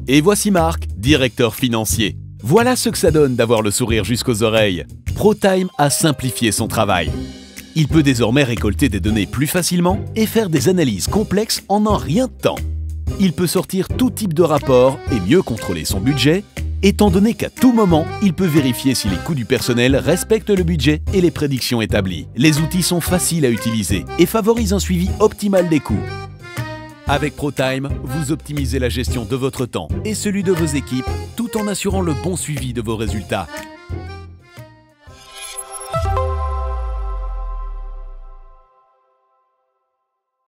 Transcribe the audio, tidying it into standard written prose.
Et voici Marc, directeur financier. Voilà ce que ça donne d'avoir le sourire jusqu'aux oreilles. ProTime a simplifié son travail. Il peut désormais récolter des données plus facilement et faire des analyses complexes en un rien de temps. Il peut sortir tout type de rapport et mieux contrôler son budget, étant donné qu'à tout moment, il peut vérifier si les coûts du personnel respectent le budget et les prédictions établies. Les outils sont faciles à utiliser et favorisent un suivi optimal des coûts. Avec ProTime, vous optimisez la gestion de votre temps et celui de vos équipes tout en assurant le bon suivi de vos résultats.